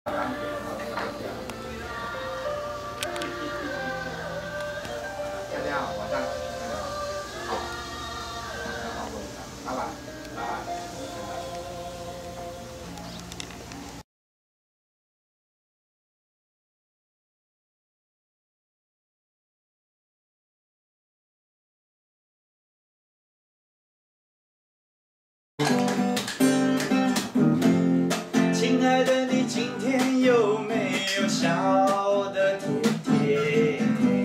大家好，晚上好，拜拜，拜拜。 亲爱的，你今天有没有笑得甜甜？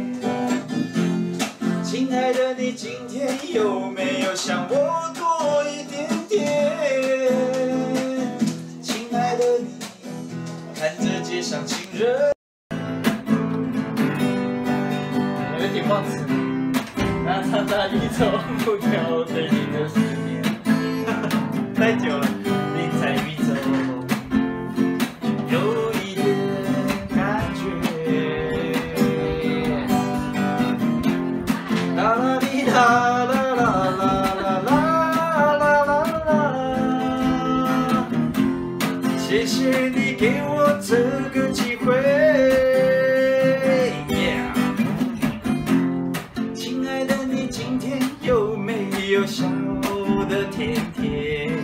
亲爱的，你今天有没有想我多一点点？亲爱的你，看着街上情人，有点忘词，那长大你从不掉对你的思念，太久了，你才迷走。 有一点感觉，啦啦哩啦啦啦啦啦啦啦啦，谢谢你给我这个机会。亲爱的，你今天有没有笑得甜甜？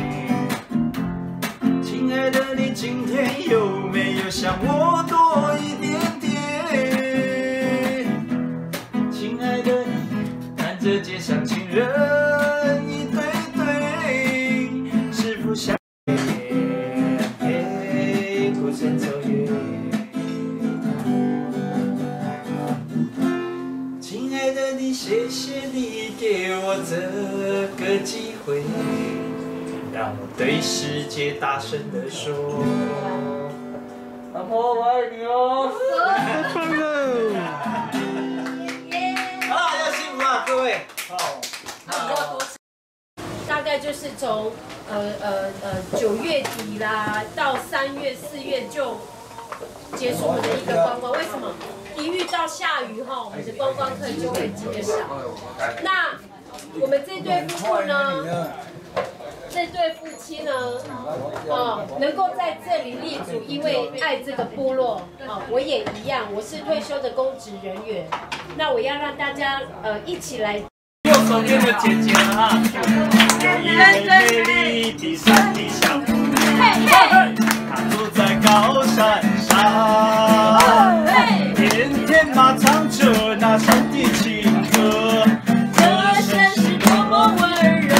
亲爱的，你今天有没有想我多一点点？亲爱的你，看着街上情人一对对，是否想孤身走远？亲爱的你，谢谢你给我这个机会。 让我对世界大声地说：“老婆，我爱你哦！”太棒了！啊，要幸福啊，各位！好， 大概就是从9月底啦，到3月、4月就结束我们的一个观光。为什么？一遇到下雨哈，我们的观光客就会减少。那我们这对夫妇呢？ 这对夫妻呢，能够在这里立足，因为爱这个部落，我也一样，我是退休的公职人员，那我要让大家一起来。 右手边的姐姐哈，有一位美丽的山地小姑娘，她住在高山上，天天嘛唱着那山的情歌，歌声是多么温柔。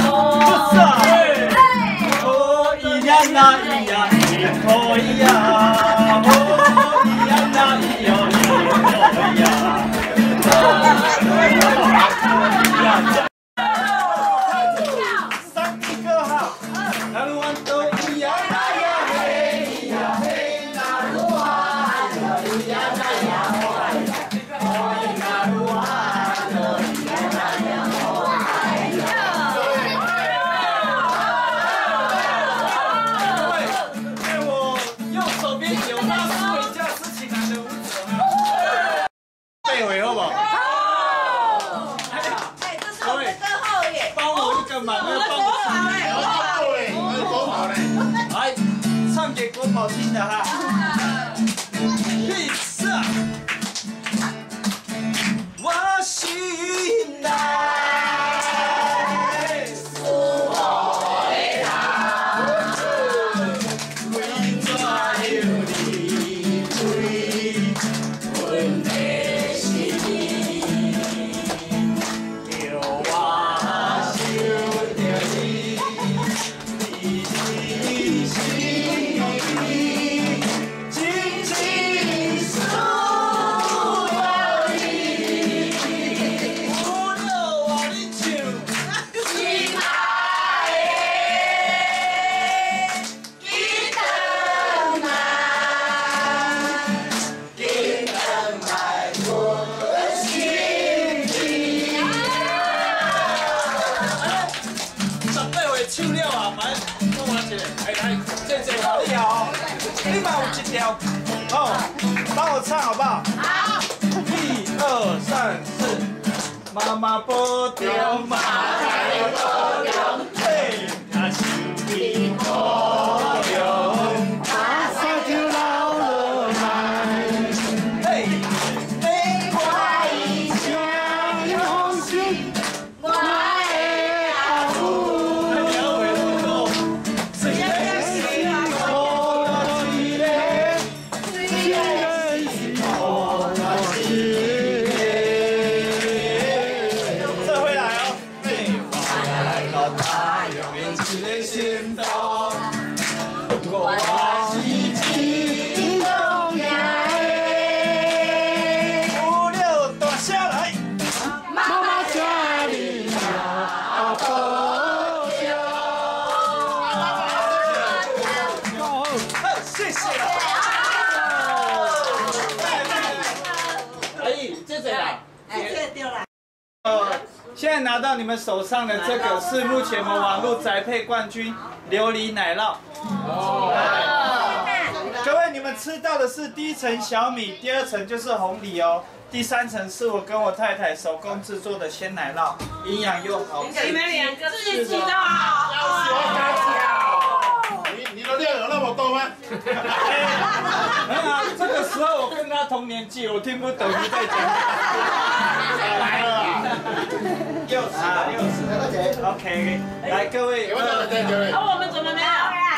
那咿呀咿呀，哦咿呀那咿呀咿呀。三个歌哈，那鲁湾都咿呀那呀嘿咿呀嘿，那鲁湾都咿呀那呀嘿，那鲁湾都咿呀那呀嘿。 背回好不好？好。哎，这是我们的后耶。帮我一个忙，要帮我唱。对，国宝嘞。来，唱给国宝听的哈。Peace。我心内。 你嘛有一条，帮我唱好不好？好。1、2、3、4，妈妈保重，妈妈保重，嘿，那手边保重，马上就来。 心动，我是一种人。五六大声来，妈妈家里要保佑。好，谢谢。阿姨，这谁啦？ 这丢了。 现在拿到你们手上的这个是目前我们网络宅配冠军琉璃奶酪。各位，你们吃到的是第一层小米，第二层就是红梨哦，第三层是我跟我太太手工制作的鲜奶酪，营养又好吃。 你们两个自己的啊？ 你的料有那么多吗？ 没有啊，这个时候我跟他同年纪，我听不懂你在讲。来了。又吃了，又吃了。OK， 来各位， 我们怎么没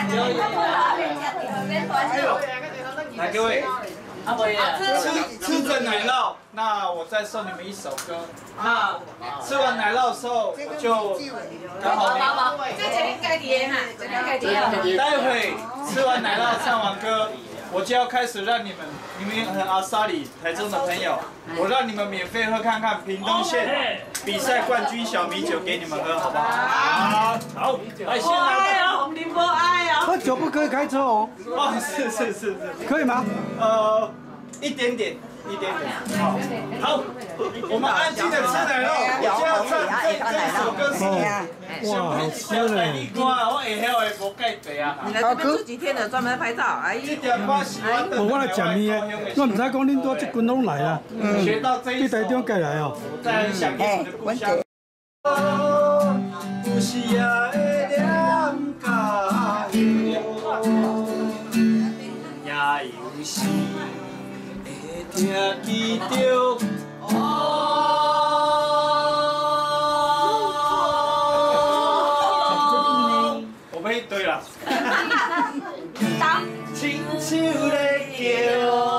有？ 来各位，吃着奶酪，那我再送你们一首歌。那吃完奶酪的时候，就刚好这前该点哈，该点。 待会吃完奶酪，唱完歌。我就要开始让你们很阿萨里台中的朋友，我让你们免费喝看看屏东县比赛冠军小米酒给你们喝，好不好？好，来先来。 红林波爱哦。 喝酒不可以开车哦。 哦，是， 可以吗？ 一点点。好，我们安静的吃奶酪，我就要唱这首歌是。 哇，好吃嘞！ 我会晓的无介济啊。 你来这边住几天了？专门拍照，哎。 这条歌是我来讲你的，我唔知讲恁多这群拢来啊。 学到这一首。 去台中过来哦。 在很想念你的故乡。有时也会念家乡，也有时。听见着我们一堆啦，亲像在叫。